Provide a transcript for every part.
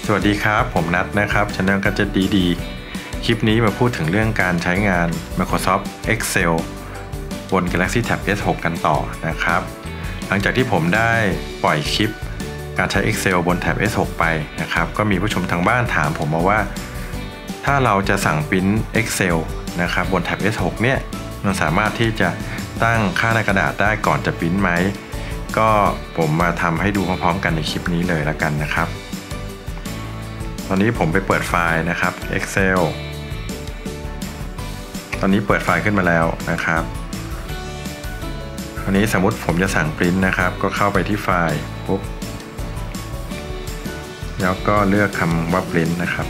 สวัสดีครับผมนัทนะครับ Channel ก็จะดีคลิปนี้มาพูดถึงเรื่องการใช้งาน Microsoft Excel บน Galaxy Tab S6 กันต่อนะครับหลังจากที่ผมได้ปล่อยคลิปการใช้ Excel บน Tab S6 ไปนะครับก็มีผู้ชมทางบ้านถามผมมาว่าถ้าเราจะสั่งปริ้น Excel นะครับบน Tab S6 เนี่ยมันสามารถที่จะตั้งค่าในกระดาษได้ก่อนจะปริ้นไหมก็ผมมาทำให้ดูพร้อมๆกันในคลิปนี้เลยละกันนะครับตอนนี้ผมไปเปิดไฟล์นะครับ Excel ตอนนี้เปิดไฟล์ขึ้นมาแล้วนะครับคราวนี้สมมุติผมจะสั่งปริ้นนะครับก็เข้าไปที่ไฟล์ปุ๊บแล้วก็เลือกคำว่าปริ้นนะครับ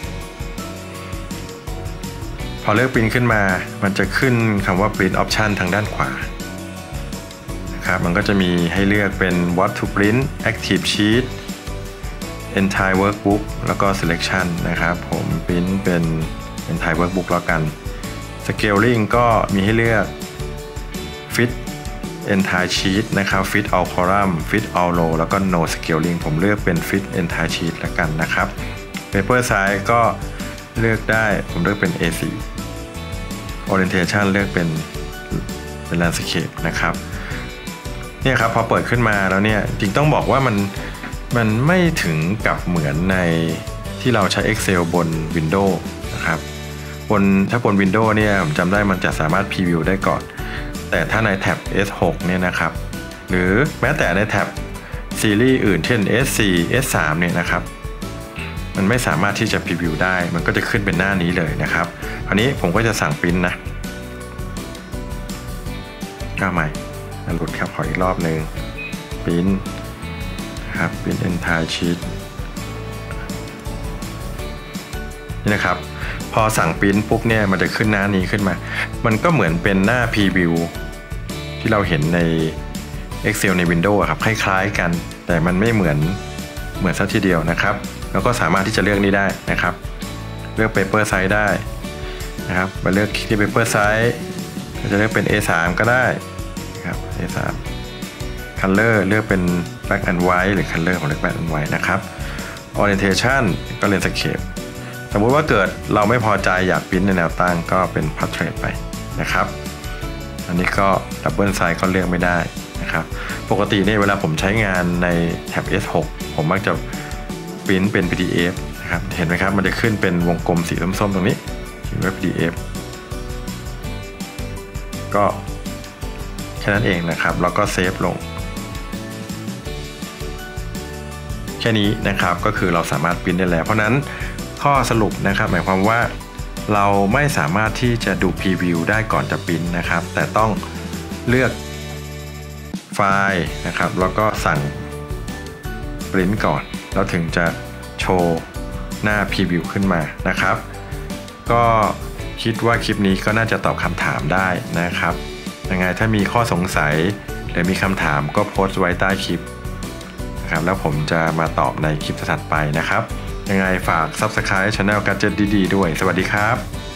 พอเลือกปริ้นขึ้นมามันจะขึ้นคำว่า Print Option ทางด้านขวานะครับมันก็จะมีให้เลือกเป็น What to Print Active Sheet Entire Workbook แล้วก็ Selection นะครับผมปริ้นเป็น Entire Workbook แล้วกัน Scaling ก็มีให้เลือก Fit Entire Sheet นะครับ Fit All Column Fit All Row แล้วก็ No Scaling ผมเลือกเป็น Fit Entire Sheet แล้วกันนะครับ Paper Size ก็เลือกได้ผมเลือกเป็น A4 Orientation เลือกเป็น Landscape นะครับเนี่ยครับพอเปิดขึ้นมาแล้วเนี่ยจริงต้องบอกว่ามันไม่ถึงกับเหมือนในที่เราใช้ Excel บน Windows นะครับถ้าบน Windows เนี่ยผมจำได้มันจะสามารถ Preview ได้ก่อนแต่ถ้าในแท็บ S6 เนี่ยนะครับหรือแม้แต่ในแท็บซีรีส์อื่นเช่น S4 S3 เนี่ยนะครับมันไม่สามารถที่จะ Preview ได้มันก็จะขึ้นเป็นหน้านี้เลยนะครับคราวนี้ผมก็จะสั่งปริ้นนะก็ใหม่หลุดครับขออีกรอบหนึ่งปริ้นครับเป็น Entire Sheet นี่นะครับพอสั่งปริ้นปุ๊บเนี่ยมันจะขึ้นหน้านี้ขึ้นมามันก็เหมือนเป็นหน้า Preview ที่เราเห็นใน Excel ใน Windows ครับคล้ายๆกันแต่มันไม่เหมือนซะทีเดียวนะครับแล้วก็สามารถที่จะเลือกนี้ได้นะครับเลือก Paper Size ได้นะครับมาเลือกที่ Paper Size จะเลือกเป็น A3 ก็ได้นะครับ A3 Color เลือกเป็น Black and White หรือ Color ของ Black and White นะครับ Orientation ก็ Landscape สมมุติว่าเกิดเราไม่พอใจอยากปริ้นในแนวตั้งก็เป็น Portrait ไปนะครับอันนี้ก็ Double Size ก็เลือกไม่ได้นะครับปกติเนี่ยเวลาผมใช้งานในแท็บ S6 ผมมักจะปริ้นเป็น PDF นะครับเห็นไหมครับมันจะขึ้นเป็นวงกลมสีส้มๆตรงนี้เขียนว่า PDF ก็แค่นั้นเองนะครับแล้วก็เซฟลงแค่นี้นะครับก็คือเราสามารถปริ้นได้แล้วเพราะนั้นข้อสรุปนะครับหมายความว่าเราไม่สามารถที่จะดูพรีวิวได้ก่อนจะปริ้นนะครับแต่ต้องเลือกไฟล์นะครับแล้วก็สั่งปริ้นก่อนแล้วถึงจะโชว์หน้าพรีวิวขึ้นมานะครับก็คิดว่าคลิปนี้ก็น่าจะตอบคำถามได้นะครับยังไงถ้ามีข้อสงสัยหรือมีคำถามก็โพสต์ไว้ใต้คลิปนะครับแล้วผมจะมาตอบในคลิปถัดไปนะครับยังไงฝาก Subscribe Channel การ์ดเจ็ตดีๆด้วยสวัสดีครับ